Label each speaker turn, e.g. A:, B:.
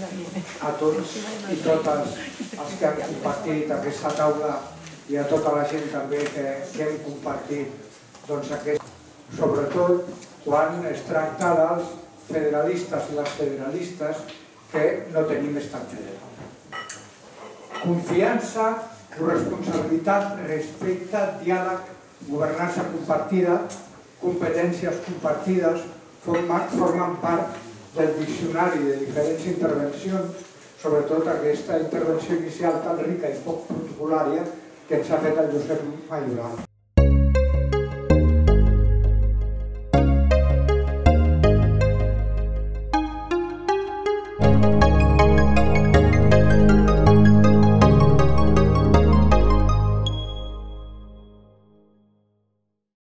A: a tots i totes els que han compartit aquesta taula i a tota la gent també que hem compartit aquest, sobretot quan es tracta dels federalistes i les federalistes que no tenim estat federal. Confiança, corresponsabilitat, respecte, diàleg, governança compartida, competències compartides, formen part del diccionari de diferents intervencions, sobretot aquesta intervenció inicial tan rica i poc protocolària que ens ha fet el Josep Mayoral.